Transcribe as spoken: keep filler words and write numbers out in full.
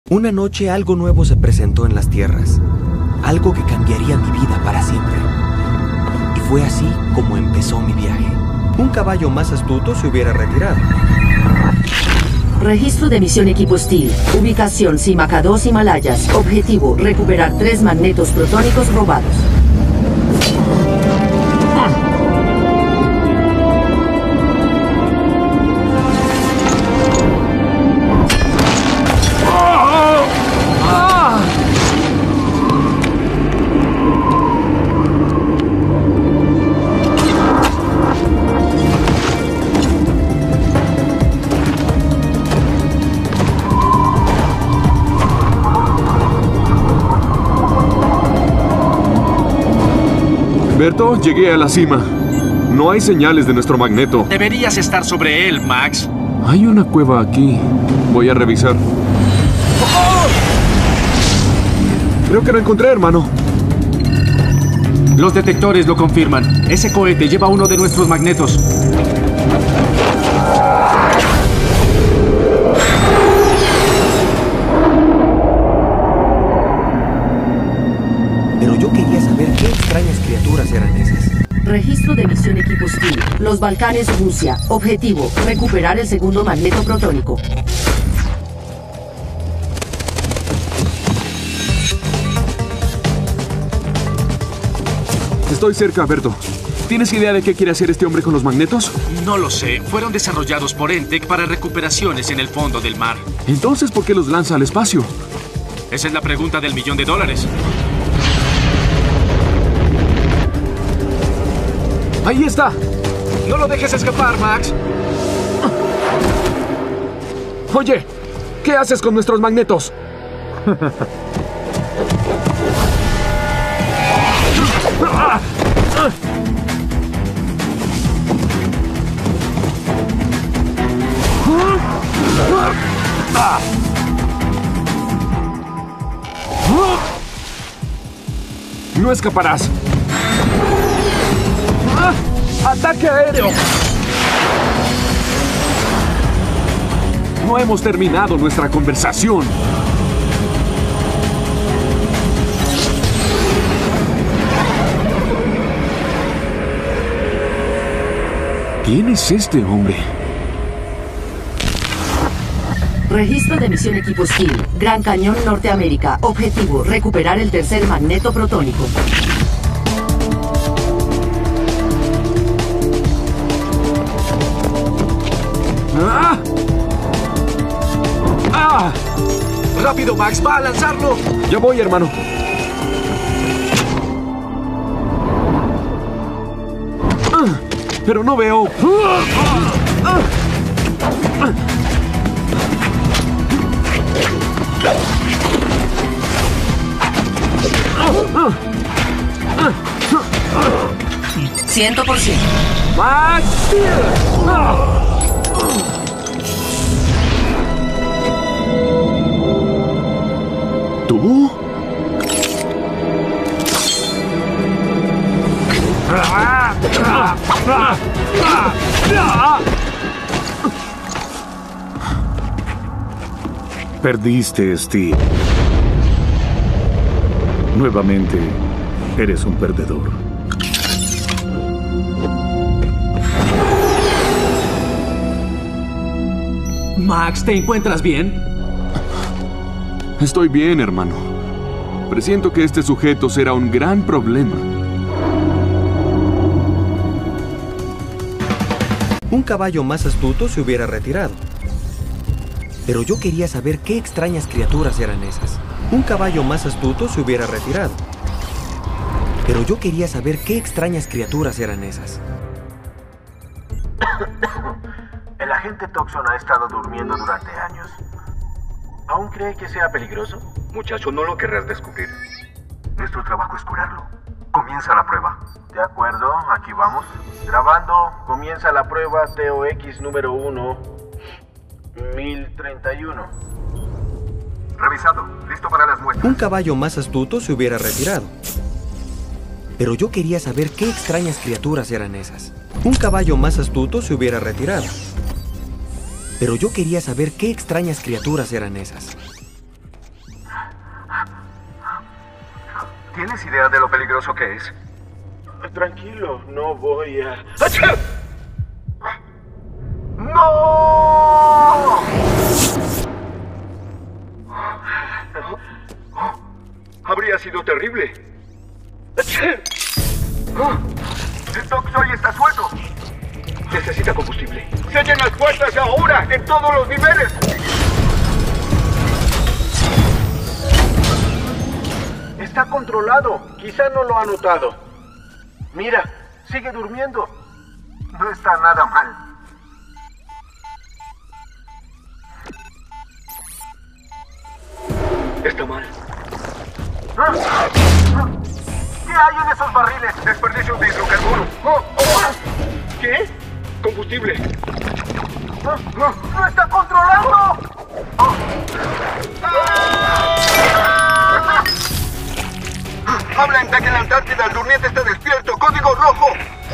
Una noche algo nuevo se presentó en las tierras. Algo que cambiaría mi vida para siempre. Y fue así como empezó mi viaje. Un caballo más astuto se hubiera retirado. Registro de misión equipo Steel. Ubicación Simaca dos Himalayas. Objetivo, recuperar tres magnetos protónicos robados. Berto, llegué a la cima. No hay señales de nuestro magneto. Deberías estar sobre él, Max. Hay una cueva aquí. Voy a revisar. Creo que lo encontré, hermano. Los detectores lo confirman. Ese cohete lleva uno de nuestros magnetos. Pero yo quería saber qué extrañas criaturas eran esas. Registro de misión equipo Steel. Los Balcanes, Rusia. Objetivo, recuperar el segundo magneto protónico. Estoy cerca, Berto. ¿Tienes idea de qué quiere hacer este hombre con los magnetos? No lo sé. Fueron desarrollados por Entec para recuperaciones en el fondo del mar. Entonces, ¿por qué los lanza al espacio? Esa es la pregunta del millón de dólares. ¡Ahí está! ¡No lo dejes escapar, Max! Oye, ¿qué haces con nuestros magnetos? No escaparás. ¡Ataque aéreo! No hemos terminado nuestra conversación. ¿Quién es este hombre? Registro de misión equipo Steel. Gran Cañón, Norteamérica. Objetivo, recuperar el tercer magneto protónico. ¡Ah! ¡Ah! ¡Rápido, Max! ¡Va a lanzarlo! Ya voy, hermano. Ah, pero no veo. Ah, ah, Ciento por ciento. Max Steel. Ah. ¿Tú? Perdiste, Steve. Nuevamente, eres un perdedor. Max, ¿te encuentras bien? Estoy bien, hermano. Presiento que este sujeto será un gran problema. Un caballo más astuto se hubiera retirado. Pero yo quería saber qué extrañas criaturas eran esas. Un caballo más astuto se hubiera retirado. Pero yo quería saber qué extrañas criaturas eran esas. El agente Toxon ha estado durmiendo durante años. ¿Aún cree que sea peligroso? Muchacho, no lo querrás descubrir. Nuestro trabajo es curarlo. Comienza la prueba. De acuerdo, aquí vamos. Grabando, comienza la prueba T O X número uno, mil treinta y uno. Revisado, listo para las muestras. Un caballo más astuto se hubiera retirado. Pero yo quería saber qué extrañas criaturas eran esas. Un caballo más astuto se hubiera retirado. Pero yo quería saber qué extrañas criaturas eran esas. ¿Tienes idea de lo peligroso que es? Tranquilo, no voy a... ¡Achá! ¡No! Habría sido terrible. El Toxoy está suelto. Necesita combustible. ¡Sellen las puertas ahora! ¡En todos los niveles! Está controlado. Quizá no lo ha notado. Mira, sigue durmiendo. No está nada mal. Está mal. ¿Qué hay en esos barriles? Desperdicios de hidrocarburo. Oh, oh. ¿Qué? Combustible. ¡No, no, no está controlando! Oh. ¡Ah! Hablan de que en la Antártida el durmiente está despierto. ¡Código rojo!